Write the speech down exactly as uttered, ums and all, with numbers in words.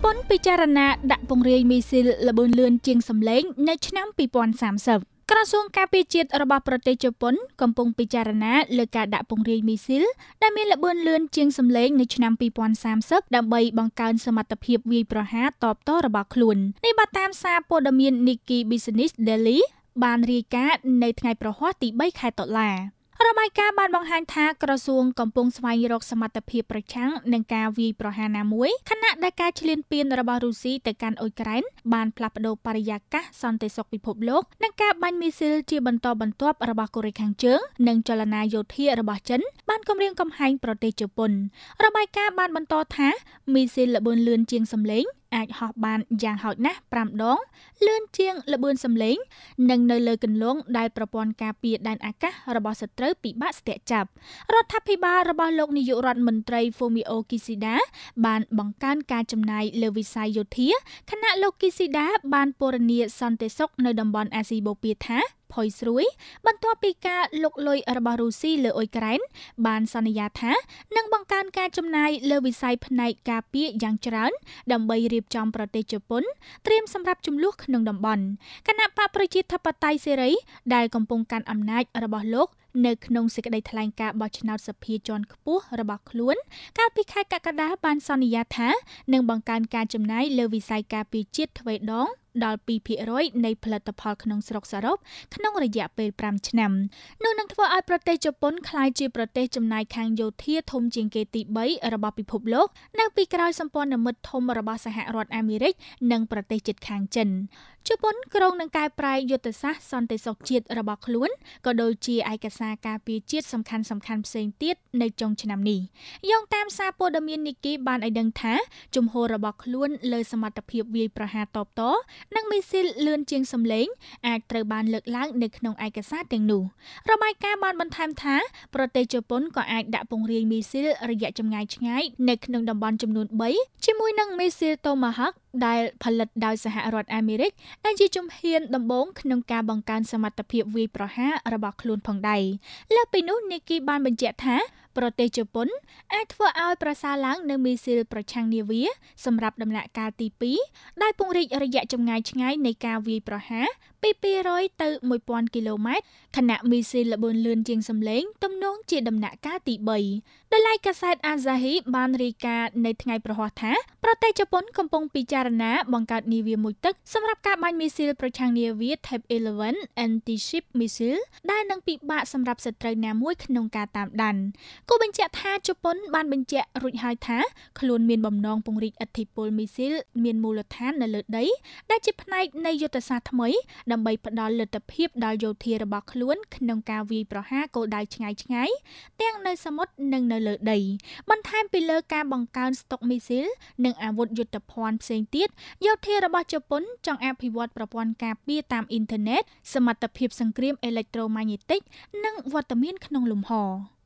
ប៉ុនពិចារណាដាក់ពង្រាយមីស៊ីលល្បឿនលឿនជាងសម្លេងនៅឆ្នាំពីរពាន់សាមសិបក្រសួងការពារជាតិរបស់ប្រទេសជប៉ុនកំពុងពិចារណាលើការដាក់ពង្រាយមីស៊ីលដែលមានល្បឿនលឿនជាងសម្លេងនៅឆ្នាំពីរពាន់សាមសិបដើម្បីបង្កើនសមត្ថភាពវាយប្រហារតបតរបស់ខ្លួននេះបើតាមសារព័ត៌មាន Nikkei Business Daily បានរាយការណ៍នៅថ្ងៃប្រហ័សទីបីខែតុលារបាយការណ៍បានបង្ហាញថាក្រសួងកំពុងស្វែងរកសមត្ថភាពប្រឆាំងនឹងការវាយប្រហារណាមួយខណៈដែលការឈ្លានពានរបស់រុស្ស៊ីទៅកាន់អ៊ុយក្រែនបានផ្លាស់ប្តូរបរិយាកាសសន្តិសុខពិភពលោកនិងការបាញ់មីស៊ីលជាបន្តបន្ទាប់របស់កូរ៉េខាងជើងនិងចលនាយោធារបស់ចិនបានគំរាមកំហែងប្រទេសជប៉ុនរបាយការណ៍បានបន្តថាមីស៊ីលល្បឿនលឿនជាងសម្លេងអាចហោះបានយ៉ាងហោចណាស់ប្រាំដងលឿនជាងល្បឿនសម្លេងនិងនៅលើគន្លងដែលប្រព័ន្ធការពារដែនអាកាសរបស់សត្រូវពិបាកស្ទាក់ចាប់រដ្ឋាភិបាលរបស់លោកនាយករដ្ឋមន្ត្រី Fumio Kishida បានបង្កើនការចំណាយលើវិស័យយោធាខណៈលោក Kishida បានពណ៌នាសន្តិសុខនៅតំបន់អាស៊ីបូព៌ាថាផុយស្រួយបន្ទាប់ពីការលុកលុយរបស់រុស្ស៊ីលើអ៊ុយក្រែនបានសន្យាថានឹងបង្កើនការចំណាយលើវិស័យផ្នែកការពារយ៉ាងច្រើនដើម្បីរៀបចំប្រទេសជប៉ុនត្រៀមសម្រាប់ចំនួនក្នុងតំបន់គណៈបកប្រជាធិបតេយ្យសេរីដែលកំពុងកាន់អំណាចរបស់លោកនៅក្នុងសេចក្តីថ្លែងការណ៍បោះឆ្នោតសភាជាន់ខ្ពស់របស់ខ្លួនកាលពីខែកក្កដាបានសន្យាថានឹងបង្កើនការចំណាយលើវិស័យការពារជាតិទ្វេដងដល់ពីរភាគរយនៃផលិតផលក្នុងស្រុកសរុបក្នុងរយៈពេលប្រាំឆ្នាំនោះនឹងធ្វើឲ្យប្រទេសជប៉ុនក្លាយជាប្រទេសចំណាយខាងយោធាធំជាងគេទីបីរបស់ពិភពលោកនៅពីក្រោយសម្ព័ន្ធមិត្តធំរបស់សហរដ្ឋអាមេរិកនិងប្រទេសជិតខាងចិនជប៉ុនក្រុងនឹងកែប្រែយុទ្ធសាស្ត្រសន្តិសុខជាតិរបស់ខ្លួនក៏ដូចជាឯកសារការពារជាតិសំខាន់សំខាន់ផ្សេងទៀតនៅចុងឆ្នាំនេះយោងតាមសារព័ត៌មាន Nikkei បានឲ្យដឹងថាជំហររបស់ខ្លួនលើសមត្ថភាពវាយប្រហារតបតនិងមីស៊ីលលឿនជាងសម្លេងអាចត្រូវបានលើកឡើងនៅក្នុងឯកសារទាំងនោះរបាយការណ៍បានបន្ថែមថាប្រទេសជប៉ុនក៏អាចដាក់ពង្រាយមីស៊ីលរយៈចម្ងាយឆ្ងាយនៅក្នុងតំបន់ចំនួនបីជាមួយនឹងមីស៊ីល Tomahawk ដែលផលិតដោយសហរដ្ឋអាមេរិកដែលជាជំហានដំបូងក្នុងការបង្កើនសមត្ថភាពវាយប្រហាររបស់ខ្លួនផងដែរលើសពីនោះ Nikkei បានបញ្ជាក់ថាប្រទេសជប៉ុនអាចធ្វើឲ្យប្រសើរឡើងនៅមីស៊ីលប្រឆាំងនាវាសម្រាប់ដំណាក់កាលទីពីរដោយពង្រីករយៈចម្ងាយឆ្ងាយនៃការវាយប្រហារពីពីររយទៅមួយពាន់គីឡូម៉ែត្រខណៈមីស៊ីលល្បឿនលឿនជាងសម្លេងទំនងជាដំណាក់កាលទីបីដោយឡែកកាសែត Asahi បានរាយការណ៍នៅថ្ងៃប្រហ័សថាប្រទេសជប៉ុនកំពុងពិចារណាបង្កើតនាវាមួយទឹកសម្រាប់ការបាញ់មីស៊ីលប្រឆាំងនាវា Type អេឡិវន Anti-ship Missile ដែលនឹងពិបាកសម្រាប់សត្រូវណាមួយក្នុងការតាមដានគូបញ្ជាក់ថាជប៉ុនបានបញ្ជាក់រួចហើយថាខ្លួនមានបំណងពង្រីកឥទ្ធិពលមីស៊ីលមានមូលដ្ឋាននៅលើដីដែលជាផ្នែកនៃយុទ្ធសាស្ត្រថ្មីដើម្បីផ្ដល់លទ្ធភាពដល់យោធារបស់ខ្លួនក្នុងការវាយប្រហារគោលដៅឆ្ងាយៗទាំងនៅសមុទ្រនិងនៅលើដីបន្ថែមពីលើការបង្កើនស្តុកមីស៊ីលនិងអាវុធយុទ្ធភ័ណ្ឌផ្សេងទៀតយោធារបស់ជប៉ុនចង់អភិវឌ្ឍប្រព័ន្ធការពារតាមអ៊ីនធឺណិតសមត្ថភាពសង្គ្រាមអេឡិចត្រូម៉ាញ៉េទិកនិងវត្តមានក្នុងលំហ